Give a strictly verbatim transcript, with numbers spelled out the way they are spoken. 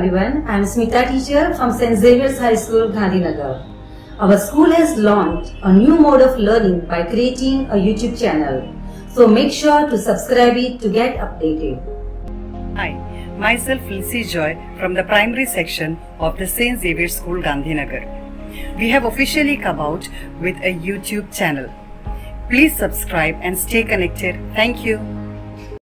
everyone. I am Smita, teacher from Saint Xavier's High School, Gandhinagar. Our school has launched a new mode of learning by creating a YouTube channel. So make sure to subscribe it to get updated. Hi, myself Lizzie Joy from the primary section of the Saint Xavier's School, Gandhinagar. We have officially come out with a YouTube channel. Please subscribe and stay connected. Thank you.